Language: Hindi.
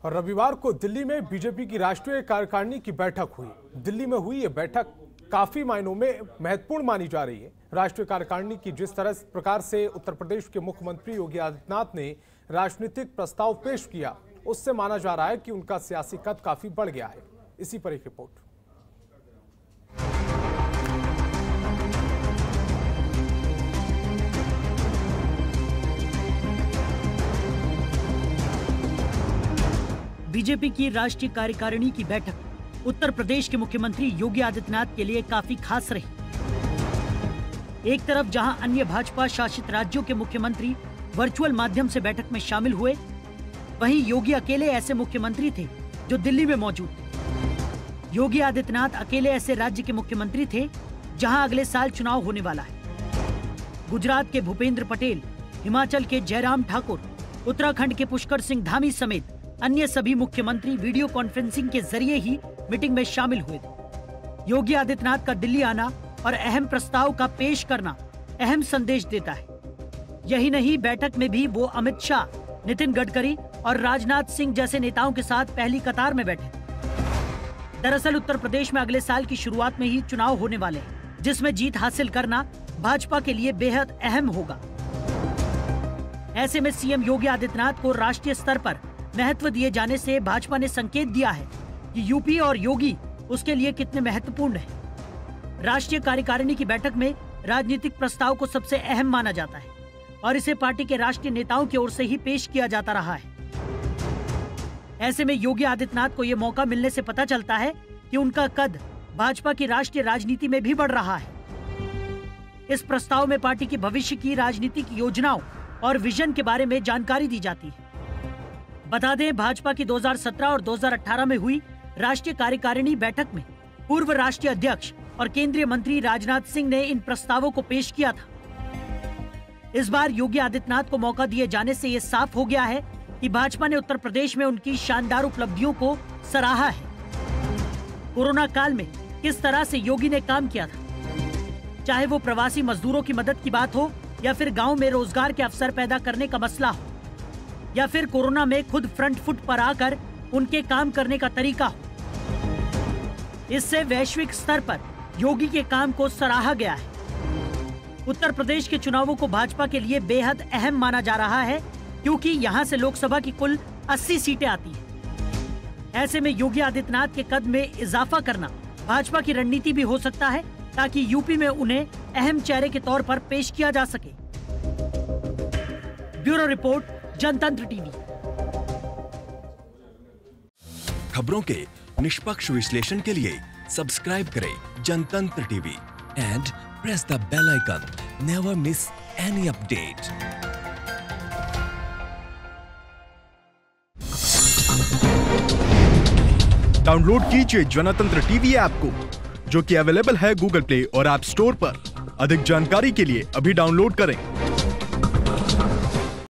और रविवार को दिल्ली में बीजेपी की राष्ट्रीय कार्यकारिणी की बैठक हुई। दिल्ली में हुई ये बैठक काफी मायनों में महत्वपूर्ण मानी जा रही है। राष्ट्रीय कार्यकारिणी की जिस प्रकार से उत्तर प्रदेश के मुख्यमंत्री योगी आदित्यनाथ ने राजनीतिक प्रस्ताव पेश किया, उससे माना जा रहा है कि उनका सियासी कद काफी बढ़ गया है। इसी पर एक रिपोर्ट। बीजेपी की राष्ट्रीय कार्यकारिणी की बैठक उत्तर प्रदेश के मुख्यमंत्री योगी आदित्यनाथ के लिए काफी खास रही। एक तरफ जहां अन्य भाजपा शासित राज्यों के मुख्यमंत्री वर्चुअल माध्यम से बैठक में शामिल हुए, वहीं योगी अकेले ऐसे मुख्यमंत्री थे जो दिल्ली में मौजूद थे। योगी आदित्यनाथ अकेले ऐसे राज्य के मुख्यमंत्री थे जहां अगले साल चुनाव होने वाला है। गुजरात के भूपेंद्र पटेल, हिमाचल के जयराम ठाकुर, उत्तराखंड के पुष्कर सिंह धामी समेत अन्य सभी मुख्यमंत्री वीडियो कॉन्फ्रेंसिंग के जरिए ही मीटिंग में शामिल हुए थे। योगी आदित्यनाथ का दिल्ली आना और अहम प्रस्ताव का पेश करना अहम संदेश देता है। यही नहीं, बैठक में भी वो अमित शाह, नितिन गडकरी और राजनाथ सिंह जैसे नेताओं के साथ पहली कतार में बैठे। दरअसल उत्तर प्रदेश में अगले साल की शुरुआत में ही चुनाव होने वाले हैं, जिसमें जीत हासिल करना भाजपा के लिए बेहद अहम होगा। ऐसे में सीएम योगी आदित्यनाथ को राष्ट्रीय स्तर पर महत्व दिए जाने से भाजपा ने संकेत दिया है कि यूपी और योगी उसके लिए कितने महत्वपूर्ण है। राष्ट्रीय कार्यकारिणी की बैठक में राजनीतिक प्रस्ताव को सबसे अहम माना जाता है और इसे पार्टी के राष्ट्रीय नेताओं की ओर से ही पेश किया जाता रहा है। ऐसे में योगी आदित्यनाथ को यह मौका मिलने से पता चलता है कि उनका कद भाजपा की राष्ट्रीय राजनीति में भी बढ़ रहा है। इस प्रस्ताव में पार्टी की भविष्य की राजनीतिक योजनाओं और विजन के बारे में जानकारी दी जाती है। बता दें, भाजपा की 2017 और 2018 में हुई राष्ट्रीय कार्यकारिणी बैठक में पूर्व राष्ट्रीय अध्यक्ष और केंद्रीय मंत्री राजनाथ सिंह ने इन प्रस्तावों को पेश किया था। इस बार योगी आदित्यनाथ को मौका दिए जाने से ये साफ हो गया है कि भाजपा ने उत्तर प्रदेश में उनकी शानदार उपलब्धियों को सराहा है। कोरोना काल में किस तरह से योगी ने काम किया था, चाहे वो प्रवासी मजदूरों की मदद की बात हो या फिर गाँव में रोजगार के अवसर पैदा करने का मसला हो, या फिर कोरोना में खुद फ्रंट फुट पर आकर उनके काम करने का तरीका हो, इससे वैश्विक स्तर पर योगी के काम को सराहा गया है। उत्तर प्रदेश के चुनावों को भाजपा के लिए बेहद अहम माना जा रहा है, क्योंकि यहां से लोकसभा की कुल 80 सीटें आती हैं। ऐसे में योगी आदित्यनाथ के कद में इजाफा करना भाजपा की रणनीति भी हो सकता है, ताकि यूपी में उन्हें अहम चेहरे के तौर पर पेश किया जा सके। Bureau report, Jantantra TV. खबरों के निष्पक्ष विश्लेषण के लिए सब्सक्राइब करें Jantantra TV and press the bell icon. Never miss any update. Download कीजिए जनतंत्र टीवी ऐप को, जो कि अवेलेबल है गूगल प्ले और ऐप स्टोर पर। अधिक जानकारी के लिए अभी डाउनलोड करें।